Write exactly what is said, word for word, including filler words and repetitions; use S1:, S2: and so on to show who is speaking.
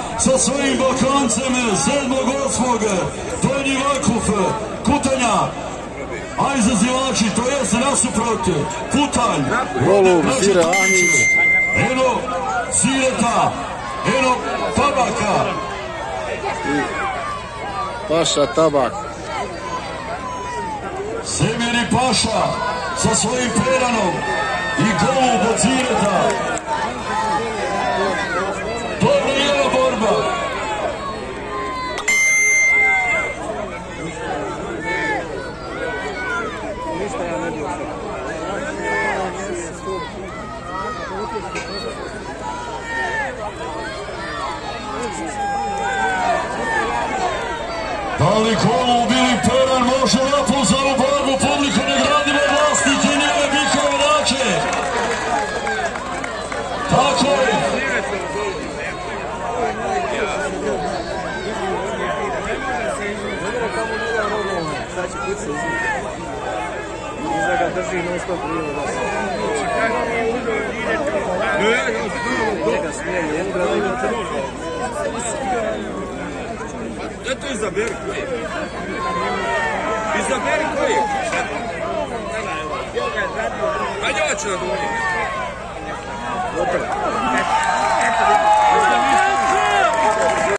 S1: sa svojim Balkancem sedmog osmog Donji Vakuf, Kutanja, a izazivači, to jest nasuprot Kutanj,
S2: Golub, Sire Anić,
S1: eno Sireta, eno Tabaka
S2: i Paša Tabak.
S1: Semiri Paša sa svojim Peranom i Golub od Sireta. Dobro je borba. Da li Golub ili Peran može napol za ovu borbu? Publiku ne gradimo vlasnike i njene bikove nače. Tako je.
S3: Iza ga drži non stop rijevo da se. Njega smije jednu grada i na trbu.
S4: Eto izaberi koji je. Izaberi koji je. Ajde, hoću da dođe.
S3: Gotovo.